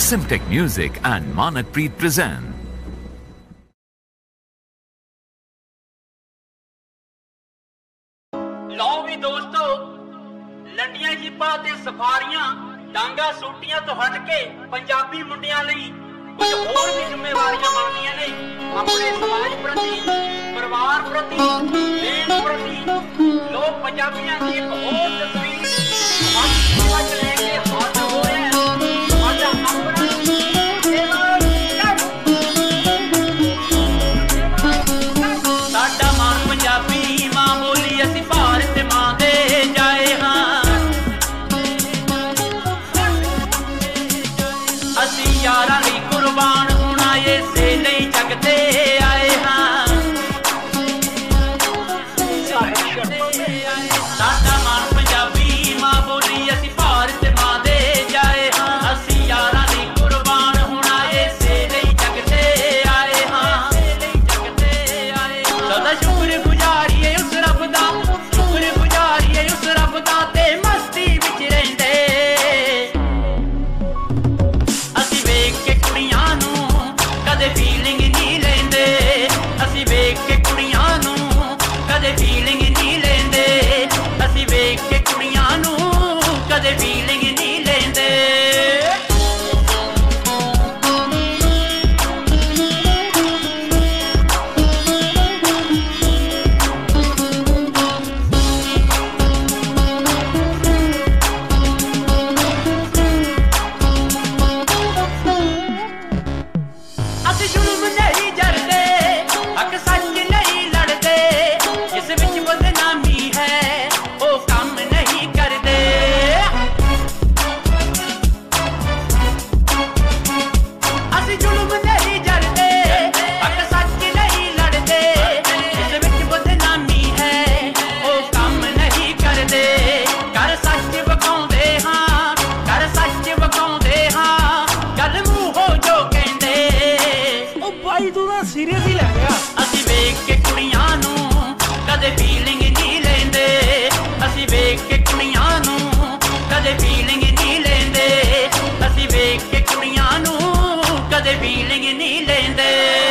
Simtech Music and Manakpreet present. लो भी दोस्तों, लंडियां जिपा ते सफारियां डांगा सूटियां तो हट के पंजाबी मुंडियां लई कुछ होर भी जिम्मेवारियां बनदियां ने। अपने समाज प्रति, परिवार प्रति, देश प्रति लोग पंजाबियां की एक होर तस्वीर समझ लेके हाथ होए साडा अपना साडा मां पंजाबी मां बोली असी भारत मां दे जाए हाँ। असी यारां लई कुर्बान होना ये से नहीं जगते आए हाँ। साडा मां पंजाबी मां बोली असी भारत मां दे जाए हाँ। असी यारां लई कुर्बान होना ये से नहीं जगते आए हाँ। सदा शुक्र गुजारिए उस रब दा, शुक्र गुजारिए उस रब दा ते मस्ती विच रहिंदे। असी वेख के कुड़ियां नूं कदे फीलिंग नहीं लेंदे। असी वेख के कुड़ियां नूं कदे फीलिंग नहीं लेंदे। असी वेख के कुड़ियां नूं कदे फीलिंग नहीं लेंदे। ਅਸੀਂ ਜ਼ੁਲਮ ਨਹੀਂ ਜਰਦੇ, ਹੱਕ ਸੱਚ ਨਹੀਂ ਲੜਦੇ। ਜਿਸ ਵਿੱਚ ਬਦਨਾਮੀ ਹੈ ਉਹ ਕੰਮ ਨਹੀਂ ਕਰਦੇ। ਅਸੀਂ ਜ਼ੁਲਮ ਨਹੀਂ ਜਰਦੇ, ਹੱਕ ਸੱਚ ਨਹੀਂ ਲੜਦੇ। ਜਿਸ ਵਿੱਚ ਬਦਨਾਮੀ ਹੈ ਉਹ ਕੰਮ ਨਹੀਂ ਕਰਦੇ। ਕਰ ਸੱਚ ਵਿਖਾਉਂਦੇ ਹਾਂ, ਕਰ ਸੱਚ ਵਿਖਾਉਂਦੇ ਹਾਂ। ਗੱਲ ਮੂੰਹੋਂ ਜੋ ਕਹਿੰਦੇ ਉਹ ਬਾਈ ਤੂੰ ਤਾਂ ਸੀਰੀਅਸ ਹੀ ਲੈ ਗਿਆ। ਅਸੀਂ ਵੇਖ ਕੇ ਕੁੜੀਆਂ ਨੂੰ ਕਦੇ ਫੀਲਿੰਗ ਨਹੀਂ ਲੈਂਦੇ। ਅਸੀਂ ਵੇਖ ਕੇ ਕੁੜੀਆਂ ਨੂੰ ਕਦੇ ਫੀਲਿੰਗ ਨਹੀਂ ਲੈਂਦੇ। ਅਸੀਂ ਵੇਖ ਕੇ ਕੁੜੀਆਂ ਨੂੰ ਕਦੇ ਫੀਲਿੰਗ ਨਹੀਂ ਲੈਂਦੇ।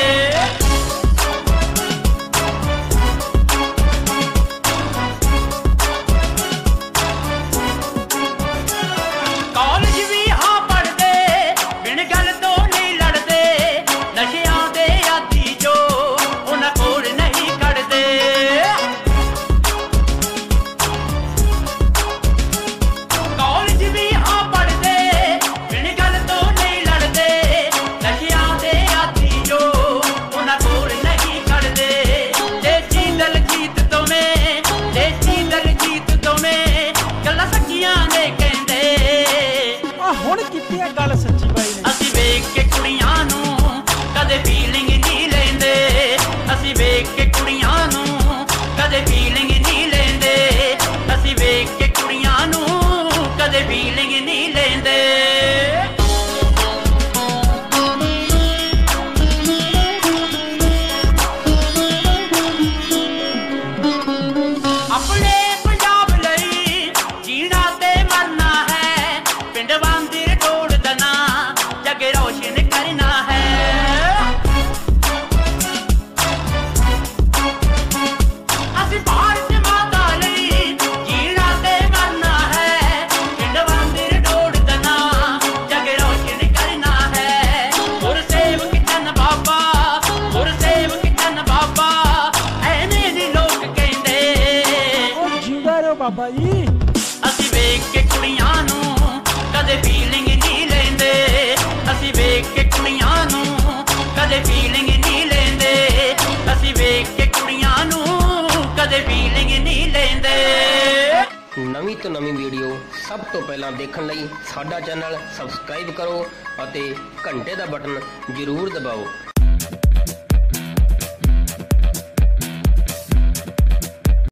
ਕਾਲਜ ਵੀ ਹਾਂ ਪੜ੍ਹਦੇ, ਬਿਨ ਗੱਲ ਤੋਂ ਨਹੀਂ ਲੜਦੇ। ਨਸ਼ਿਆਂ ਦੇ ਆਦੀ ਜੋ ਉਹਨਾਂ ਕੋਲ ਨਹੀਂ ਕੱਢਦੇ। ਕਾਲਜ ਵੀ ਹਾਂ ਪੜ੍ਹਦੇ, ਬਿਨ ਗੱਲ ਤੋਂ ਨਹੀਂ ਲੜਦੇ। ਨਸ਼ਿਆਂ ਦੇ ਆਦੀ ਜੋ ਉਹਨਾਂ ਕੋਲ ਨਹੀਂ ਕੱਢਦੇ। ਦੇਸੀ ਦਲਜੀਤ ਤੋਂ ਮੈਂ, ਦੇਸੀ ਦਲਜੀਤ ਤੋਂ ਮੈਂ ਗੱਲਾਂ ਸੱਚੀਆਂ ਨੇ ਕਹਿੰਦੇ। ਆ ਹੁਣ ਕੀਤੀ ਆ ਗੱਲ ਸੱਚੀ ਬਾਈ ਨੇ। ਅਸੀਂ ਵੇਖ ਕੇ ਕੁੜੀਆਂ ਨੂੰ ਕਦੇ ਫੀਲਿੰਗ ਨਹੀਂ ਲੈਂਦੇ। ਅਸੀਂ ਵੇਖ ਕੇ ਕੁੜੀਆਂ ਨੂੰ ਕਦੇ ਫੀਲਿੰਗ ਨਹੀਂ ਲੈਂਦੇ। ਅਸੀਂ ਵੇਖ ਕੇ ਕੁੜੀਆਂ ਨੂੰ ਕਦੇ ਫੀਲਿੰਗ ਨਹੀਂ ਲੈਂਦੇ। ਆਪਣੇ ਪੰਜਾਬ ਲਈ ਜੀਣਾ ਤੇ ਮਰਨਾ ਹੈ। ਪਿੰਡ ਵਾਂਦਰ ਢੋਲ ਦਨਾ ਜਗ ਰੋਸ਼ਨ ਕਰਨਾ ਹੈ। ਅਸੀਂ ਭਾਰਤ ਮਾਤਾ ਲਈ ਜੀਣਾ ਤੇ ਮਰਨਾ ਹੈ। ਪਿੰਡ ਵਾਂਦਰ ਢੋਲ ਦਨਾ ਜਗ ਰੋਸ਼ਨ ਕਰਨਾ ਹੈ। ਗੁਰਸੇਵਕ ਚੰਨ ਬਾਬਾ, ਗੁਰਸੇਵਕ ਚੰਨ ਬਾਬਾ ਐਵੇਂ ਦੀ ਲੋਕ ਕਹਿੰਦੇ। ਉਹ ਜਿੰਦਾ ਰਹੋ ਬਾਬਾ ਜੀ। ਅਸੀਂ ਵੇਖ ਕੇ ਕੁੜੀਆਂ ਨੂੰ ਕਦੇ ਫੀਲਿੰਗ ਨਹੀਂ ਲੈਂਦੇ। ਅਸੀਂ ਵੇਖ ਕੇ ਕੁੜੀਆਂ ਨੂੰ ਕਦੇ ਫੀਲਿੰਗ ਨਹੀਂ ਲੈਂਦੇ। ਅਸੀਂ ਵੇਖ ਕੇ ਕੁੜੀਆਂ ਨੂੰ ਕਦੇ ਫੀਲਿੰਗ ਨਹੀਂ ਲੈਂਦੇ। ਨਵੀਂ ਤੋਂ ਨਵੀਂ ਵੀਡੀਓ ਸਭ ਤੋਂ ਪਹਿਲਾਂ ਦੇਖਣ ਲਈ ਸਾਡਾ ਚੈਨਲ ਸਬਸਕ੍ਰਾਈਬ ਕਰੋ ਅਤੇ ਘੰਟੇ ਦਾ ਬਟਨ ਜ਼ਰੂਰ ਦਬਾਓ।